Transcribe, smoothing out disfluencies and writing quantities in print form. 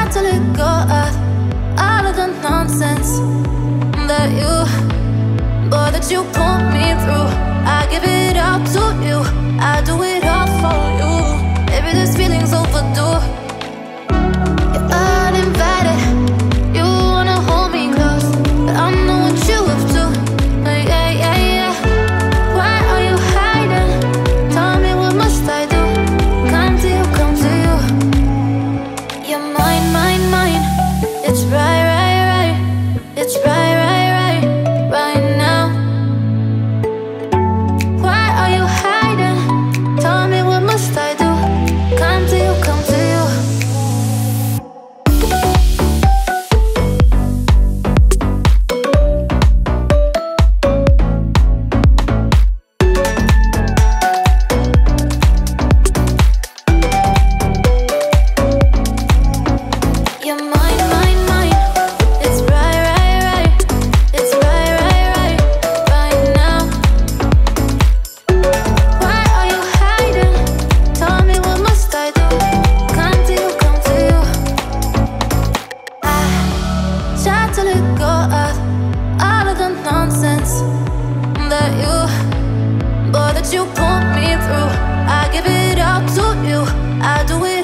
Try to let go of all of the nonsense that you put me through. I give it all to you, I do it all for you. Maybe this feeling's overdue. You're uninvited, you wanna hold me close, but I know what you up to. Yeah, yeah, yeah. Why are you hiding? Tell me, what must I do? Come to you, come to you. You're mine, mine, mine. It's right, right, right. It's right, right, right, right now. Why are you hiding? Tell me, what must I do? Come to you, come to you. You're mine, mine, mine. It's right, right, right. It's right, right, right, right now. Why are you hiding? Tell me, what must I do? Come to you, come to you. I try to let go of all of the nonsense that you put me through. I give it all to you, I do it